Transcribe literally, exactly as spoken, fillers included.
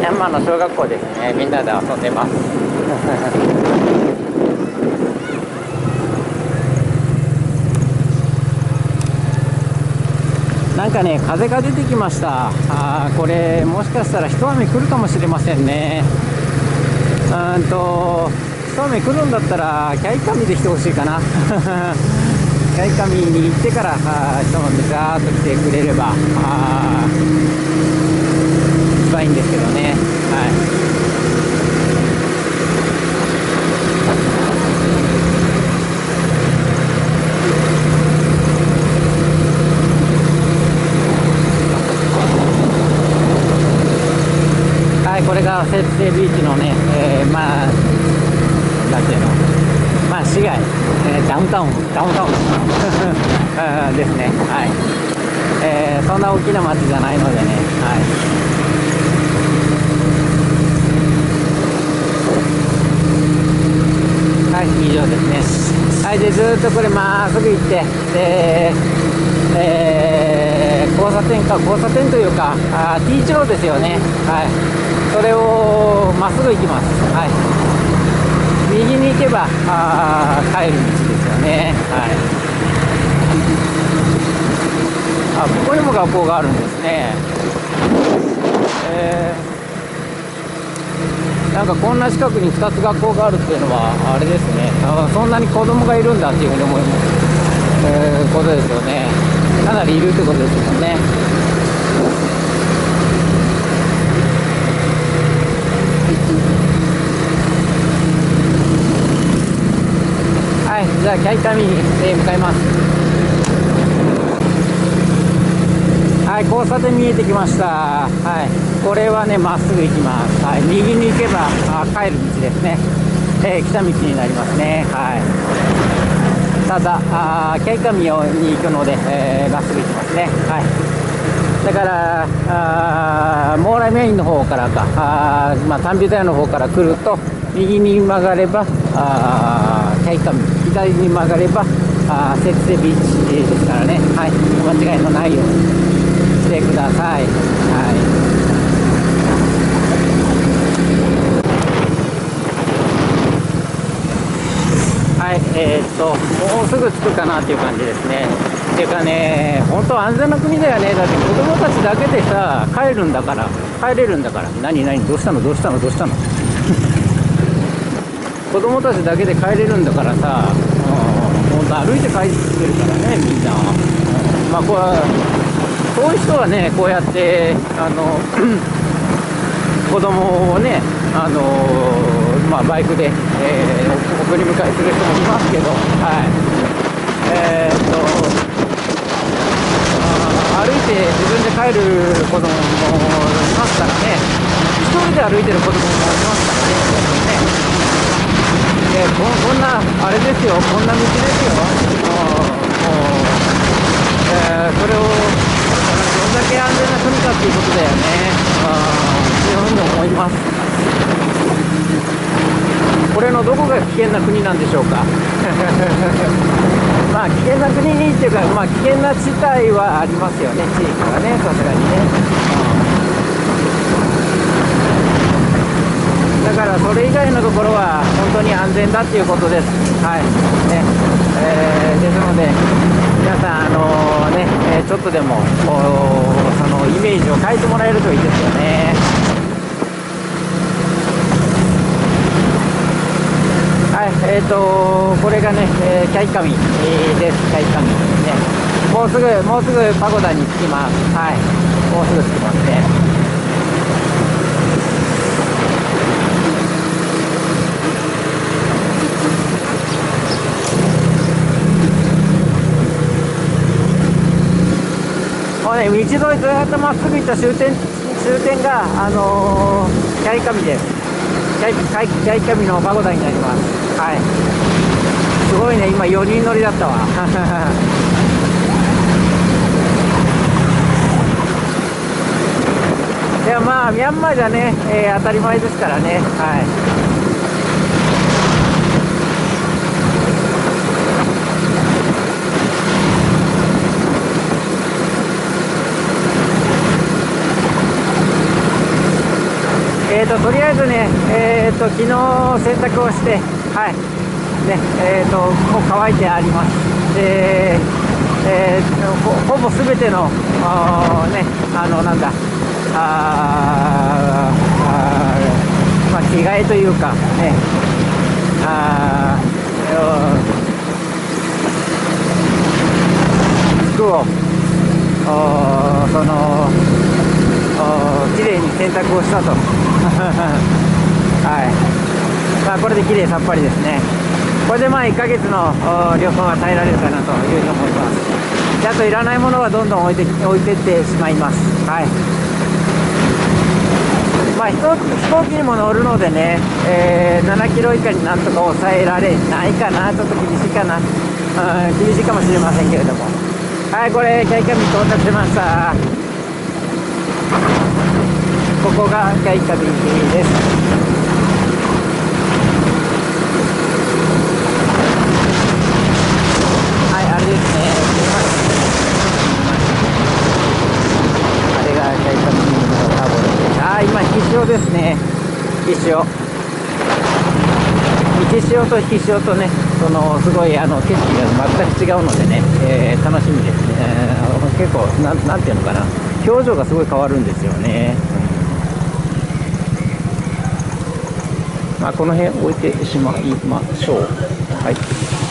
ミャンマーの小学校ですね。みんなで遊んでます。なんかね、風が出てきました。あー、これもしかしたら一雨来るかもしれませんね。うんと一雨来るんだったらキャイカミで来てほしいかな。キャイカミに行ってからあ一雨ザーッと来てくれればあ一番いいんですけどね。はい。はい、これがセッセビーチのね、えー、まあなんていうの、まあ市街、えー、ダウンタウンダウンタウンですね。はい、えー、そんな大きな街じゃないのでね。はい、はい、以上ですね。はい、でずーっとこれまっすぐ行って、で、えー、交差点か交差点というかあ T 字路ですよね。はい、それをまっすぐ行きます。はい、右に行けばあ帰る道ですよね。はい、あ、ここにも学校があるんですね。えー、なんかこんな近くにふたつ学校があるっていうのはあれですね。あ、そんなに子供がいるんだっていうふうに思います、えー、ことですよね。かなりいるってことですよね。はい、じゃあキャイカミに向かいます。はい、交差点見えてきました。はい、これはねまっすぐ行きます。はい、右に行けばあ帰る道ですね。えー、来た道になりますね。はい、ただあキャイカミに行くので、えー、まっすぐ行きますね。はい、だからあモーライメインの方からかあ、まあ、タンビュタヤの方から来ると右に曲がればあキャイカミ、左に曲がればあセッセビーチですからね。はい、間違いのないようにしてください。はい、はい、えー、っともうすぐ着くかなっていう感じですね。っていうかね、本当安全な国だよね。だって子供たちだけでさ帰るんだから帰れるんだから。何何どうしたのどうしたのどうしたの子供たちだけで帰れるんだからさ、本当歩いて帰ってるからね、みんな。まあこれはそういう人はねこうやってあの子供をねあの、まあ、バイクで、えー、送り迎えする人もいますけど、はい、えー、っと歩いて自分で帰る子供もいますからね。一人で歩いてる子供もいますからね。でここんなあれですよ、こんな道ですよ。もう、えー、それをどんだけ安全な国かっていうことだよね。そういうふうに思います。これのどこが危険な国なんでしょうか。まあ危険な国にっていうか、まあ危険な地帯はありますよね、地域はね、さすがにね。だからそれ以外のところは本当に安全だっていうことです。はい、ね、えー、ですので皆さんあのー、ね、えー、ちょっとでもそのイメージを変えてもらえるといいですよね。はい、えーとこれがね、えー、キャイカミ、えー、です。キャイカミね。もうすぐもうすぐパゴダに着きます。はい、もうすぐ着きますね。もうね、道沿いずっとまっすぐ行った終点終点があのー、キャイカミです。キャイキャイキャイカミのパゴダになります。はい、すごいね、今よにん乗りだったわ。いや、まあミャンマーじゃね、えー、当たり前ですからね。はい、 えーと、とりあえずね、えーと、昨日洗濯をして、はい、ね、えーと、もう乾いてあります。で、えー、ほ, ほぼすべての、あね、あの、なんだ、ああ、まあ、着替えというか、ね、あ服を、その、きれいに洗濯をしたと。はい。まあ、これできれいさっぱりですね。これでまあいっかげつの旅行が耐えられるかなというふうに思います。で、あといらないものはどんどん置いて置いてってしまいます。はい。まあ、飛行飛行機にも乗るのでね、えー、ななキロ以下になんとか抑えられないかな、ちょっと厳しいかな、うん、厳しいかもしれませんけれども、はい、これ、キャイカビ到着しました。ここがキャイカビです。はい、あれですね、あれがキャイカビのタボです。あー、今、引き潮ですね、引き潮。引き潮と引き潮とね、そのすごいあの景色が全く違うのでね、えー、楽しみですね。えー、結構な、なんていうのかな、表情がすごい変わるんですよね。うん、まあ、この辺置いてしまいましょう。はい。